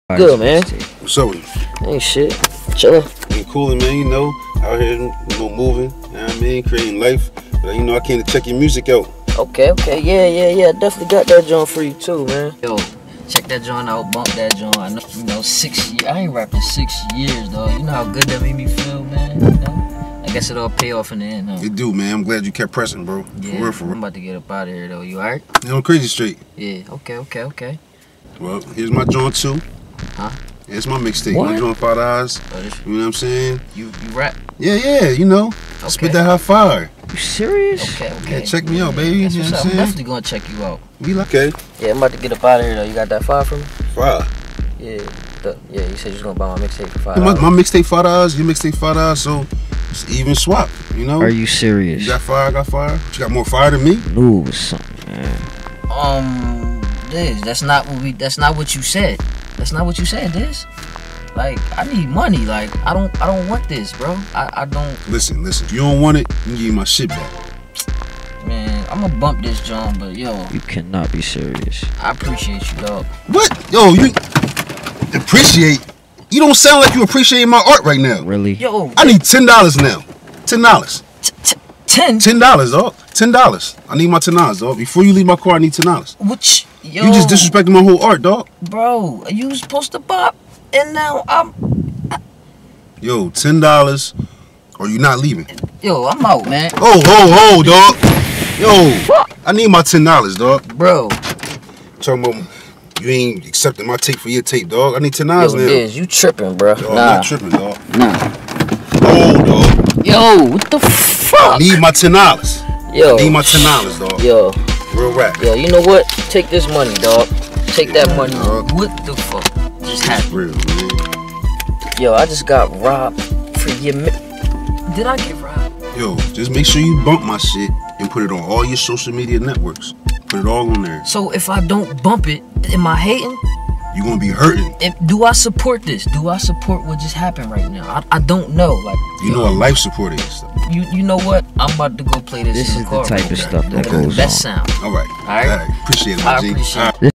Good, man. What's up with you? Ain't shit. Chillin'. Ain't coolin', man, you know. Out here, moving, you know what I mean? Creating life. But, you know, I came to check your music out. Okay. Yeah. Definitely got that joint for you, too, man. Yo, check that joint out. Bump that joint. I know, 6 years. I ain't rapping 6 years, though. You know how good that made me feel, man? You know? I guess it'll pay off in the end, huh? It do, man. I'm glad you kept pressing, bro. Yeah, For real. I'm about to get up out of here, though. You alright? You know, Crazy Street. Yeah, okay. Well, here's my joint, too. Huh? It's my mixtape. What? My joint, Father Eyes. Oh, You know what I'm saying? You rap? Yeah, you know. Okay. Spit that hot fire. You serious? Okay. Yeah, check me out, baby. That's You know what's what up. I'm I'm saying? definitely gonna check you out. We like, okay. Yeah, I'm about to get up out of here, though. You got that fire for me? Fire. Yeah, you said you was gonna buy my mixtape for $5. My mixtape, Father Eyes. Your mixtape, Father Eyes. So, it's even swap, you know? Are you serious? You got fire, I got fire. But you got more fire than me? Knew it was something, man. That's not what you said. That's not what you said, Diz. Like, I need money. Like, I don't want this, bro. I don't. Listen. If you don't want it, you can give me my shit back. Man, I'm gonna bump this John, but yo, You cannot be serious. I appreciate you, dog. What? Yo, you appreciate? You don't sound like you appreciate my art right now. Really? Yo, I need $10 now. $10. 10. $10, dog. $10. I need my $10, dog. Before you leave my car, I need $10. Which, yo, You just disrespected my whole art, dog. bro. You was supposed to bop, and now Yo, $10, or you not leaving. I'm out, man. Oh, dog. Yo, I need my $10, dog. Bro, Talking about you ain't accepting my tape for your tape, dog. I need $10 yo, now. Diz, you tripping, bro? Yo, I'm Nah, not tripping, dog. nah. Oh, dog. Yo, what the I fuck? need my $10. Yo, I need my $10, dog. Yo, Real rap. you know what? Take this money, dog. Take that money. dog. What the fuck just It's happened? real, man. Yo, I just got robbed for your Did I get robbed? Yo, just make sure you bump my shit and put it on all your social media networks. Put it all on there. So if I don't bump it, am I hating? You gonna be hurting. Do I support this? Do I support what just happened right now? I don't know. Like, You know a life support and stuff. you know what? I'm about to go play this. This in is car the type right of there. stuff that Okay. goes Best on. sound. All right. All right. Appreciate it, my I G. appreciate All it. right.